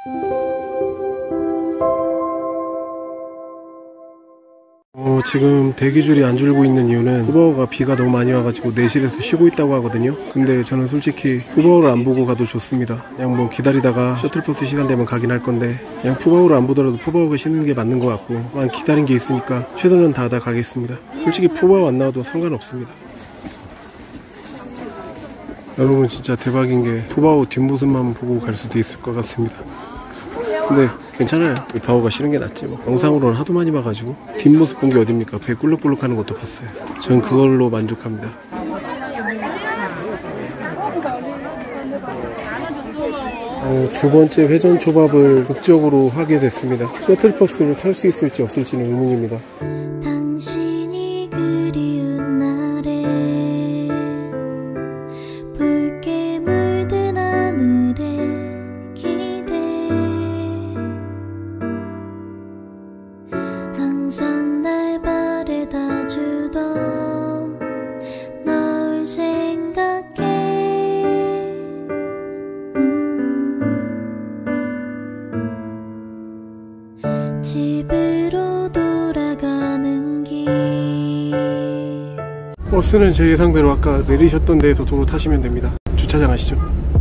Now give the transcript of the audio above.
지금 대기줄이 안 줄고 있는 이유는 후바오가 비가 너무 많이 와가지고 내실에서 쉬고 있다고 하거든요. 근데 저는 솔직히 후바오를 안 보고 가도 좋습니다. 그냥 뭐 기다리다가 셔틀버스 시간 되면 가긴 할 건데 그냥 후바오를 안 보더라도 후바오가 쉬는 게 맞는 것 같고 만 기다린 게 있으니까 최선을 다하다 가겠습니다. 솔직히 후바오 안 나와도 상관없습니다. 여러분 진짜 대박인 게 후바오 뒷모습만 보고 갈 수도 있을 것 같습니다. 근데 괜찮아요. 바오가 싫은 게 낫지 뭐. 영상으로는 하도 많이 봐가지고 뒷모습 본 게 어딥니까. 배 꿀럭꿀럭 하는 것도 봤어요. 전 그걸로 만족합니다. 두 번째 회전 초밥을 극적으로 하게 됐습니다. 셔틀버스를 탈 수 있을지 없을지는 의문입니다. 당신이 그리운 날에 붉게 물든 하늘에 항상 날 바래다 주던 널 생각해. 집으로 돌아가는 길. 버스는 제 예상대로 아까 내리셨던 데에서 도로 타시면 됩니다. 주차장 아시죠?